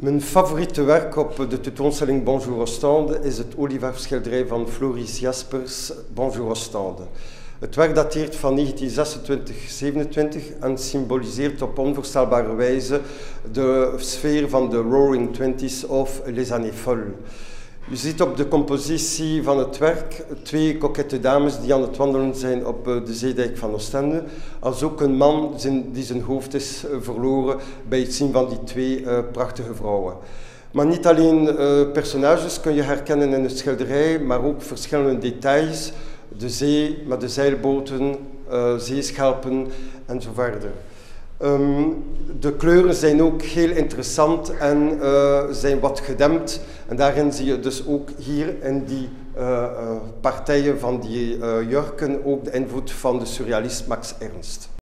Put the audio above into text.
Mijn favoriete werk op de tentoonstelling Bonjour Ostende is het olieverfschilderij van Floris Jaspers, Bonjour Ostende. Het werk dateert van 1926-27 en symboliseert op onvoorstelbare wijze de sfeer van de Roaring Twenties of Les Années Folles. U ziet op de compositie van het werk twee kokette dames die aan het wandelen zijn op de zeedijk van Oostende, als ook een man die zijn hoofd is verloren bij het zien van die twee prachtige vrouwen. Maar niet alleen personages kun je herkennen in het schilderij, maar ook verschillende details, de zee met de zeilboten, zeeschelpen en zo verder. De kleuren zijn ook heel interessant en zijn wat gedempt. En daarin zie je dus ook hier in die partijen van die jurken ook de invloed van de surrealist Max Ernst.